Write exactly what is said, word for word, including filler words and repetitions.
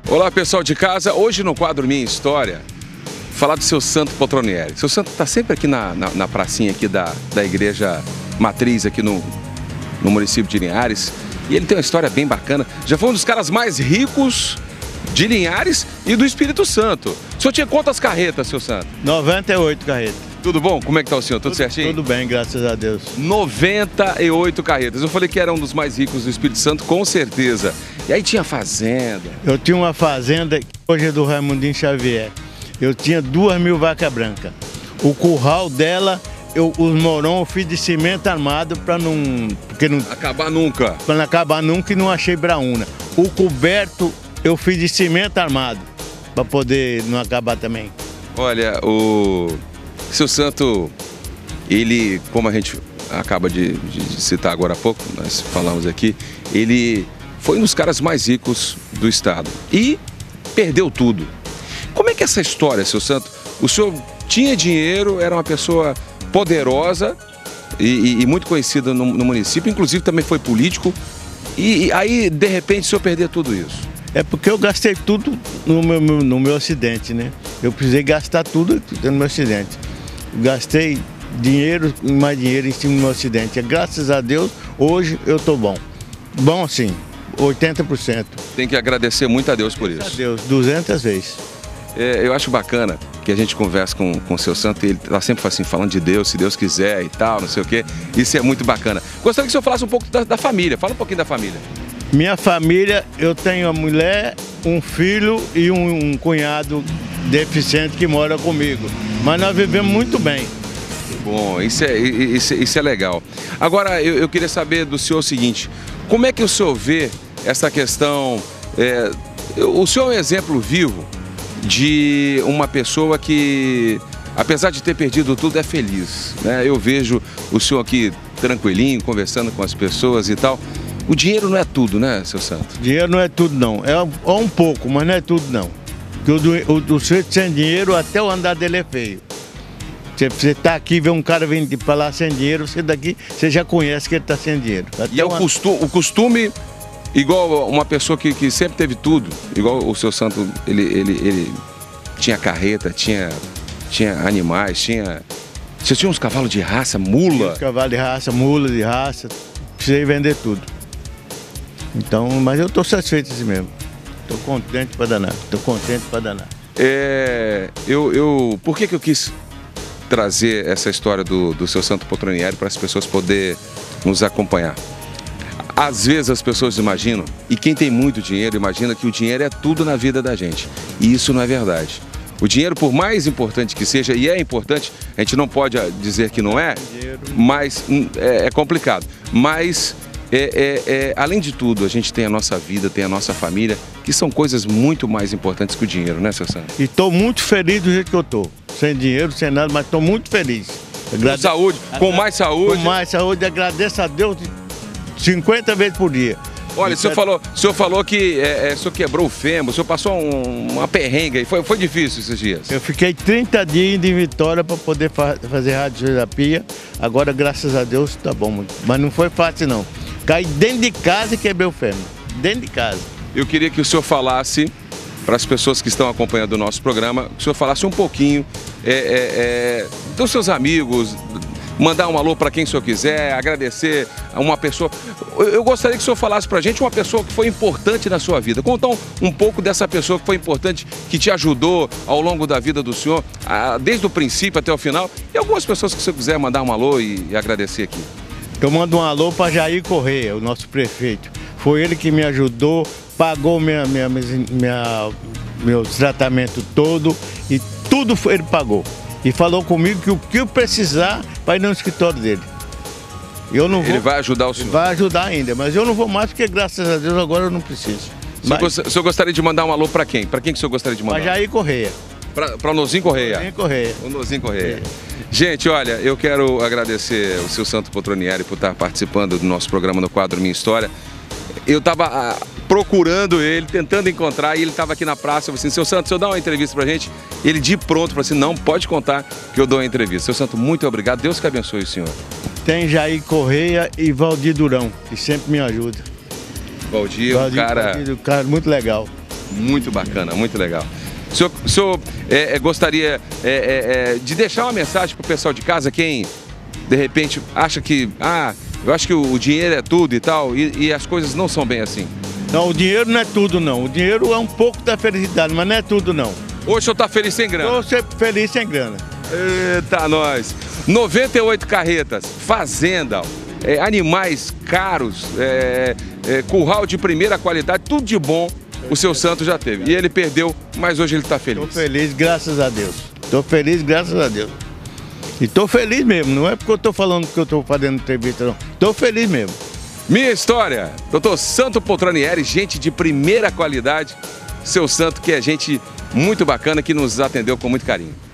Olá, pessoal de casa. Hoje no quadro Minha História, falar do seu Santo Potronieri. Seu Santo está sempre aqui na, na, na pracinha aqui da, da igreja matriz aqui no, no município de Linhares. E ele tem uma história bem bacana. Já foi um dos caras mais ricos de Linhares e do Espírito Santo. O senhor tinha quantas carretas, seu Santo? noventa e oito carretas. Tudo bom? Como é que tá o senhor? Tudo, Tudo certinho? Tudo bem, graças a Deus. noventa e oito carretas. Eu falei que era um dos mais ricos do Espírito Santo, com certeza. E aí tinha fazenda. Eu tinha uma fazenda, que hoje é do Raimundinho Xavier. Eu tinha duas mil vacas brancas. O curral dela, eu, os morão eu fiz de cimento armado para não... Porque não acabar nunca. Para não acabar nunca e não achei braúna. O coberto eu fiz de cimento armado, para poder não acabar também. Olha, o seu Santo, ele, como a gente acaba de, de, de citar agora há pouco, nós falamos aqui, ele foi um dos caras mais ricos do estado e perdeu tudo. Como é que é essa história, seu Santo? O senhor tinha dinheiro, era uma pessoa poderosa e, e, e muito conhecida no, no município, inclusive também foi político, e, e aí, de repente, o senhor perdeu tudo isso? É porque eu gastei tudo no meu, no meu acidente, né? Eu precisei gastar tudo no meu acidente. Gastei dinheiro, mais dinheiro em cima do meu acidente. Graças a Deus, hoje eu tô bom. Bom assim, oitenta por cento. Tem que agradecer muito a Deus por isso. Graças a Deus, duzentas vezes. É, eu acho bacana que a gente conversa com, com o seu Santo e ele tá sempre assim, falando de Deus, se Deus quiser e tal, não sei o quê. Isso é muito bacana. Gostaria que o senhor falasse um pouco da, da família. Fala um pouquinho da família. Minha família, eu tenho uma mulher, um filho e um, um cunhado deficiente que mora comigo. Mas nós vivemos muito bem. Bom, isso é, isso, isso é legal. Agora, eu, eu queria saber do senhor o seguinte, como é que o senhor vê essa questão... É, o senhor é um exemplo vivo de uma pessoa que, apesar de ter perdido tudo, é feliz, né? Eu vejo o senhor aqui tranquilinho, conversando com as pessoas e tal. O dinheiro não é tudo, né, seu Santo? Dinheiro não é tudo, não. É um pouco, mas não é tudo, não. Porque o, o, o sujeito sem dinheiro, até o andar dele é feio. Você está aqui e vê um cara vindo para lá sem dinheiro, você daqui, você já conhece que ele está sem dinheiro. Até e é o, uma... costume, o costume, igual uma pessoa que, que sempre teve tudo, igual o seu Santo, ele, ele, ele tinha carreta, tinha, tinha animais, tinha... Você tinha uns cavalos de raça, mula? Tinha cavalos de raça, mula de raça, precisei vender tudo. Então, mas eu estou satisfeito assim mesmo. Estou contente para danar. Estou contente para danar. É, eu, eu, por que que eu quis trazer essa história do, do seu Santo Potronieri para as pessoas poderem nos acompanhar? Às vezes as pessoas imaginam, e quem tem muito dinheiro imagina que o dinheiro é tudo na vida da gente. E isso não é verdade. O dinheiro, por mais importante que seja, e é importante, a gente não pode dizer que não é, mas é, é complicado. Mas... É, é, é, além de tudo, a gente tem a nossa vida, tem a nossa família, que são coisas muito mais importantes que o dinheiro, né, seu Santo? E estou muito feliz do jeito que eu estou. Sem dinheiro, sem nada, mas estou muito feliz. Com saúde, com mais saúde. Com mais saúde, agradeço a Deus cinquenta vezes por dia. Olha, o senhor, falou, o senhor falou que é, é, o senhor quebrou o fêmur, o senhor passou um, uma perrenga, e foi, foi difícil esses dias? Eu fiquei trinta dias indo em Vitória para poder fa fazer radioterapia. Agora, graças a Deus, está bom. Mas não foi fácil, não. Caí dentro de casa e quebrei o fêmur. Dentro de casa. Eu queria que o senhor falasse, para as pessoas que estão acompanhando o nosso programa, que o senhor falasse um pouquinho é, é, é, dos seus amigos, mandar um alô para quem o senhor quiser, agradecer a uma pessoa. Eu gostaria que o senhor falasse para a gente uma pessoa que foi importante na sua vida. Conta um, um pouco dessa pessoa que foi importante, que te ajudou ao longo da vida do senhor, desde o princípio até o final. E algumas pessoas que o senhor quiser mandar um alô e, e agradecer aqui. Eu mando um alô para Jair Correia, o nosso prefeito. Foi ele que me ajudou, pagou minha, minha, minha, meu tratamento todo e tudo ele pagou. E falou comigo que o que eu precisar vai ir no escritório dele. Eu não vou, ele vai ajudar o senhor? Vai ajudar ainda, mas eu não vou mais porque graças a Deus agora eu não preciso. O senhor, mas... o senhor gostaria de mandar um alô para quem? Para quem que o senhor gostaria de mandar? Para Jair Correia. Para o Nozinho Correia? Nozinho Correia. O Nozinho Correia. É. Gente, olha, eu quero agradecer o seu Santo Potronieri por estar participando do nosso programa no quadro Minha História. Eu estava procurando ele, tentando encontrar, e ele estava aqui na praça. Eu falei assim, seu Santo, o senhor dá uma entrevista pra gente? Ele de pronto falou assim, não, pode contar que eu dou uma entrevista. Seu Santo, muito obrigado, Deus que abençoe o senhor. Tem Jair Correia e Valdir Durão, que sempre me ajuda. Valdir, Valdir, um cara... Valdir, um cara muito legal. Muito bacana, muito legal. O senhor, o senhor é, é, gostaria é, é, é, de deixar uma mensagem para o pessoal de casa, quem de repente acha que, ah, eu acho que o, o dinheiro é tudo e tal, e, e as coisas não são bem assim? Não, o dinheiro não é tudo não, o dinheiro é um pouco da felicidade, mas não é tudo não. Hoje o senhor está feliz sem grana? Estou sempre feliz sem grana. Eita, nós! noventa e oito carretas, fazenda, é, animais caros, é, é, curral de primeira qualidade, tudo de bom o seu Santo já teve. E ele perdeu, mas hoje ele está feliz. Estou feliz, graças a Deus. Estou feliz, graças a Deus. E estou feliz mesmo, não é porque eu estou falando que eu estou fazendo entrevista, não. Estou feliz mesmo. Minha história, doutor Santo Poltronieri, gente de primeira qualidade, seu Santo que é gente muito bacana, que nos atendeu com muito carinho.